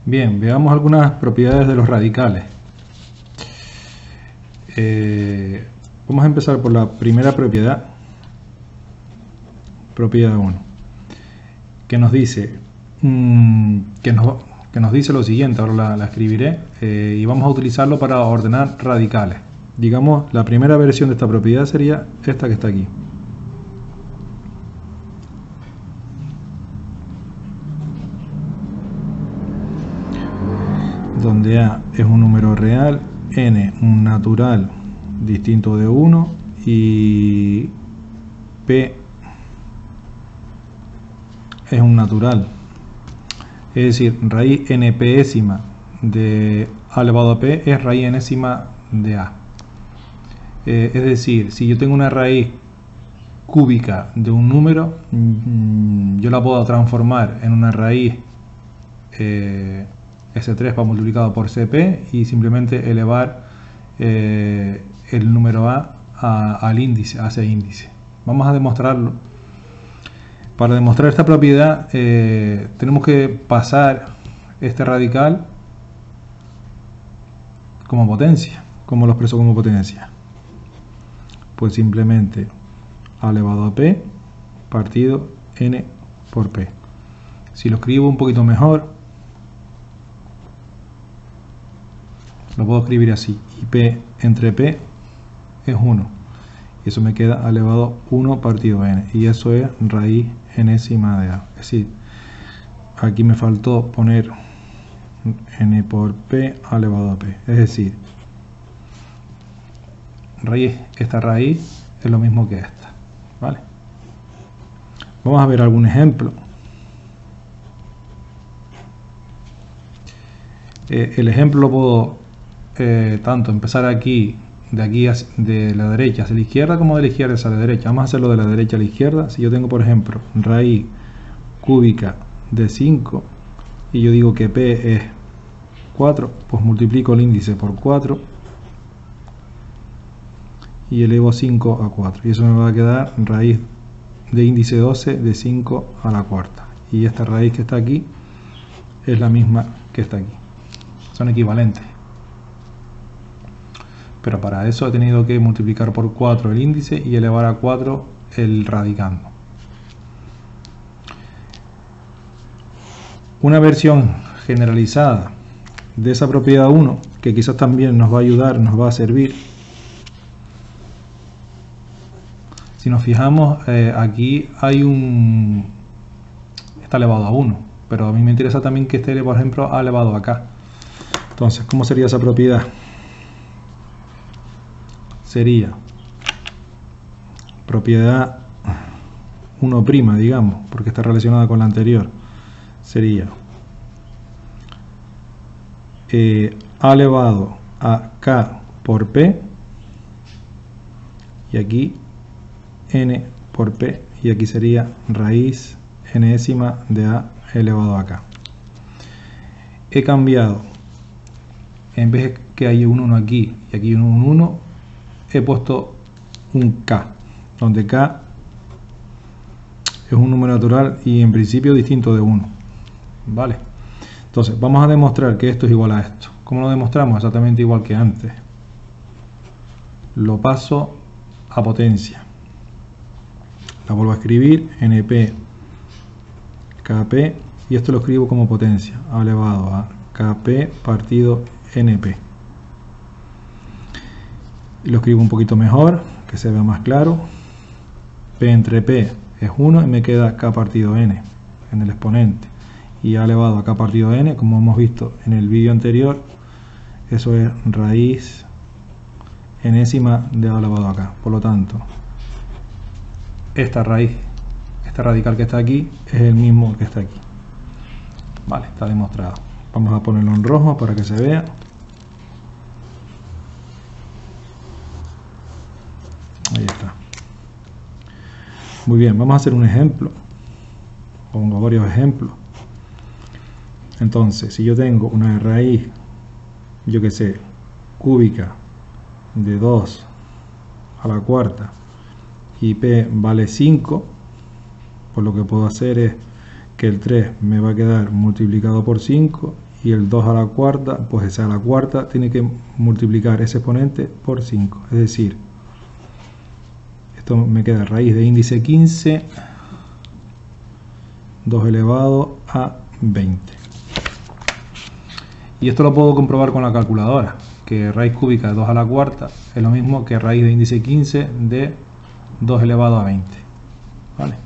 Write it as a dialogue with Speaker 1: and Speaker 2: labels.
Speaker 1: Bien, veamos algunas propiedades de los radicales. Vamos a empezar por la primera propiedad, propiedad 1, que nos dice lo siguiente. Ahora la escribiré y vamos a utilizarlo para ordenar radicales. Digamos, la primera versión de esta propiedad sería esta que está aquí. Donde A es un número real, N un natural distinto de 1 y P es un natural. Es decir, raíz npésima de A elevado a P es raíz enésima de A. Es decir, si yo tengo una raíz cúbica de un número, yo la puedo transformar en una raíz S3 para multiplicado por CP y simplemente elevar el número A al índice, a ese índice. Vamos a demostrarlo. Para demostrar esta propiedad tenemos que pasar este radical como potencia. ¿Cómo lo expreso como potencia? Pues simplemente A elevado a P partido N por P. Si lo escribo un poquito mejor, lo puedo escribir así, y P entre P es 1, y eso me queda A elevado 1 partido N, y eso es raíz enésima de A. Es decir, aquí me faltó poner N por P A elevado a P, es decir, esta raíz es lo mismo que esta, ¿vale? Vamos a ver algún ejemplo. El ejemplo lo puedo tanto empezar aquí, de la derecha hacia la izquierda, como de la izquierda hacia la derecha. Vamos a hacerlo de la derecha a la izquierda. Si yo tengo, por ejemplo, raíz cúbica de 5 y yo digo que P es 4, pues multiplico el índice por 4 y elevo 5 a 4, y eso me va a quedar raíz de índice 12 de 5 a la cuarta, y esta raíz que está aquí es la misma que está aquí, son equivalentes. Pero para eso he tenido que multiplicar por 4 el índice y elevar a 4 el radicando. Una versión generalizada de esa propiedad 1, que quizás también nos va a ayudar, nos va a servir. Si nos fijamos, aquí hay está elevado a 1, pero a mí me interesa también que esté, por ejemplo, A elevado a K. Entonces, ¿cómo sería esa propiedad? Sería propiedad 1', digamos, porque está relacionada con la anterior. Sería A elevado a K por P, y aquí N por P, y aquí sería raíz enésima de A elevado a K. He cambiado, en vez de que haya un 1 aquí y aquí un 1, he puesto un K, donde K es un número natural y en principio distinto de 1, ¿vale? Entonces vamos a demostrar que esto es igual a esto. ¿Cómo lo demostramos? Exactamente igual que antes. Lo paso a potencia, la vuelvo a escribir, NP KP, y esto lo escribo como potencia, A elevado a KP partido NP. Y lo escribo un poquito mejor, que se vea más claro. P entre P es 1 y me queda K partido N en el exponente. Y A elevado a K partido N, como hemos visto en el vídeo anterior, eso es raíz enésima de A elevado a K. Por lo tanto, esta radical que está aquí, es el mismo que está aquí. Vale, está demostrado. Vamos a ponerlo en rojo para que se vea. Ahí está. Muy bien, vamos a hacer un ejemplo. Pongo varios ejemplos. Entonces, si yo tengo una raíz, yo que sé, cúbica de 2 a la cuarta y P vale 5, pues lo que puedo hacer es que el 3 me va a quedar multiplicado por 5 y el 2 a la cuarta, pues esa a la cuarta tiene que multiplicar ese exponente por 5. Es decir, esto me queda raíz de índice 15, 2 elevado a 20. Y esto lo puedo comprobar con la calculadora, que raíz cúbica de 2 a la cuarta es lo mismo que raíz de índice 15 de 2 elevado a 20. ¿Vale?